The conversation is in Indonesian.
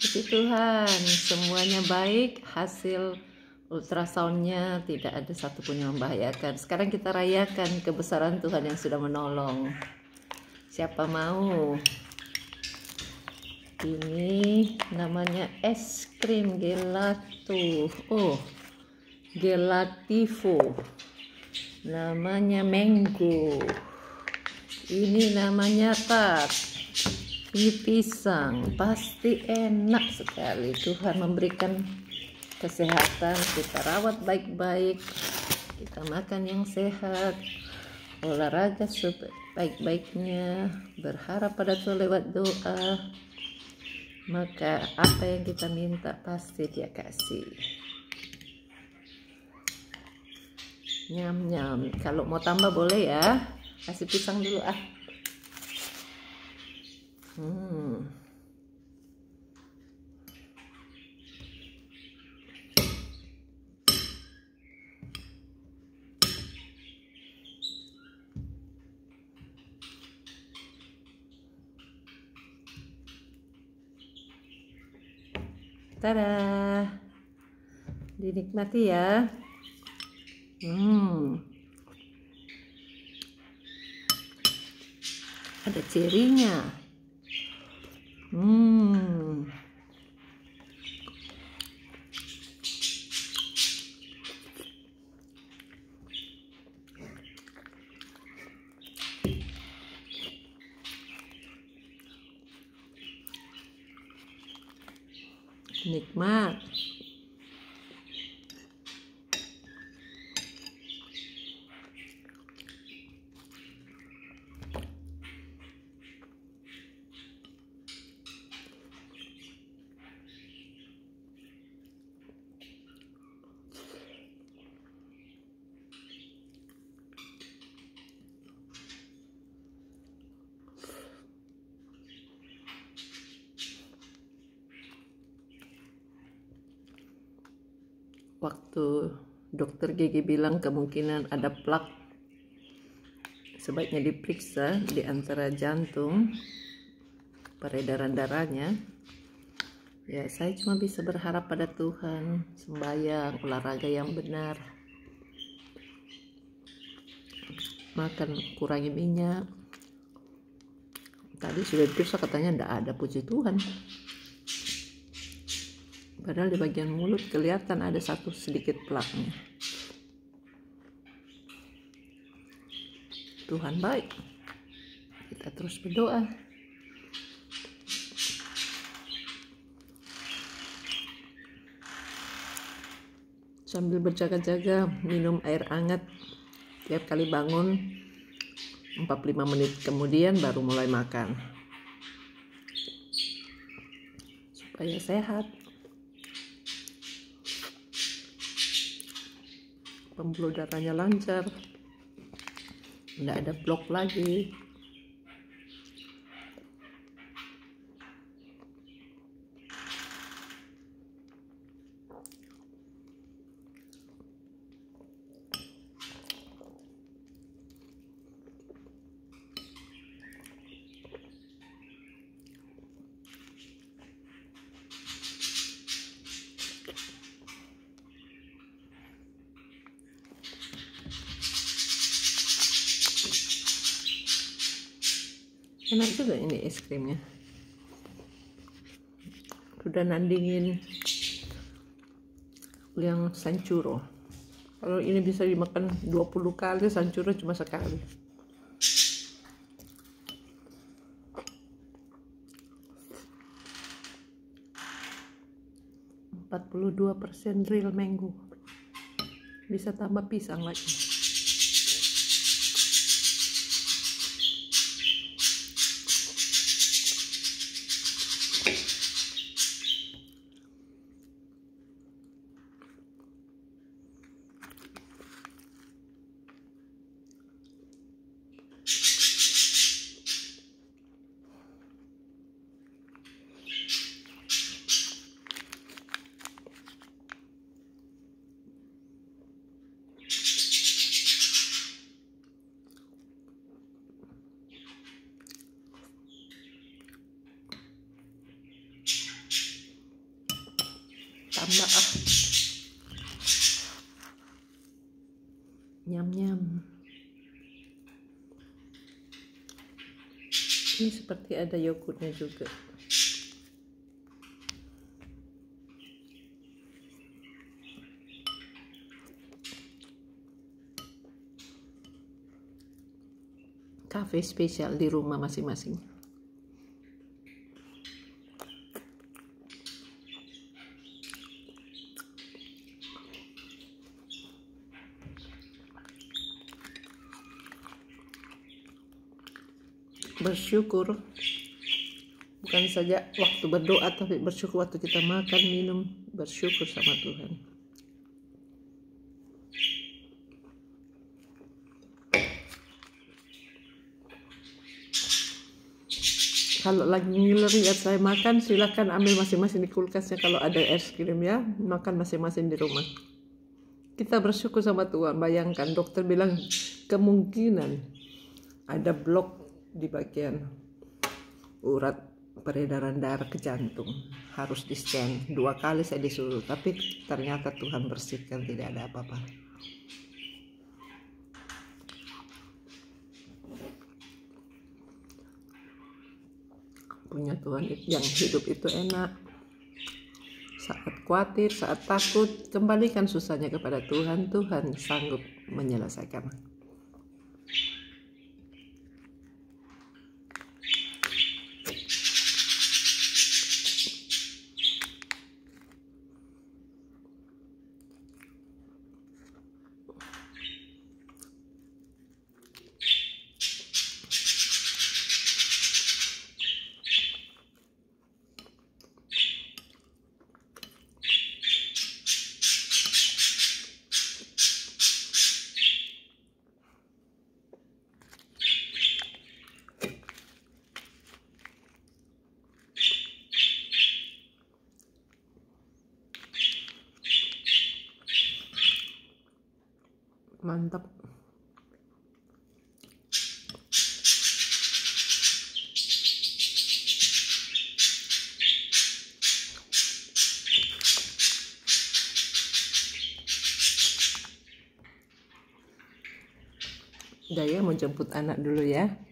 Puji Tuhan, semuanya baik. Hasil ultrasoundnya tidak ada satupun yang membahayakan. Sekarang kita rayakan kebesaran Tuhan yang sudah menolong. Siapa mau? Ini namanya es krim gelato. Oh, gelativo. Namanya mango. Ini namanya tart. Ini pisang. Pasti enak sekali. Tuhan memberikan kesehatan, kita rawat baik-baik, kita makan yang sehat, olahraga sebaik-baiknya, berharap pada Tuhan lewat doa, maka apa yang kita minta pasti Dia kasih. Nyam-nyam. Kalau mau tambah boleh ya, kasih pisang dulu ah. Tada, dinikmati ya. Ada cerinya. Nikmat. Waktu dokter gigi bilang kemungkinan ada plak, sebaiknya diperiksa di antara jantung, peredaran darahnya. Ya, saya cuma bisa berharap pada Tuhan, sembahyang, olahraga yang benar, makan, kurangi minyak. Tadi sudah diperiksa katanya tidak ada, puji Tuhan. Padahal di bagian mulut kelihatan ada satu sedikit plaknya. Tuhan baik. Kita terus berdoa. Sambil berjaga-jaga, minum air hangat tiap kali bangun. 45 menit kemudian baru mulai makan. Supaya sehat. Pembuluh darahnya lancar, tidak ada blok lagi. Enak juga ini es krimnya. Udah nandingin yang sancuro. Kalau ini bisa dimakan 20 kali, sancuro cuma sekali. 42% real mango. Bisa tambah pisang lagi. tambah nyam. Ini seperti ada yogurtnya juga. Cafe spesial di rumah masing-masing. Bersyukur bukan saja waktu berdoa, tapi bersyukur waktu kita makan, minum, bersyukur sama Tuhan. Kalau lagi ngiler lihat saya makan, silakan ambil masing-masing di kulkasnya. Kalau ada es krim ya, makan masing-masing di rumah. Kita bersyukur sama Tuhan. Bayangkan dokter bilang kemungkinan ada blok di bagian urat peredaran darah ke jantung, harus di scan 2 kali saya disuruh, tapi ternyata Tuhan bersihkan, tidak ada apa-apa. Punya Tuhan yang hidup itu enak. Saat khawatir, saat takut, kembalikan susahnya kepada Tuhan. Tuhan sanggup menyelesaikan. Mantap. Udah ya, mau jemput anak dulu ya.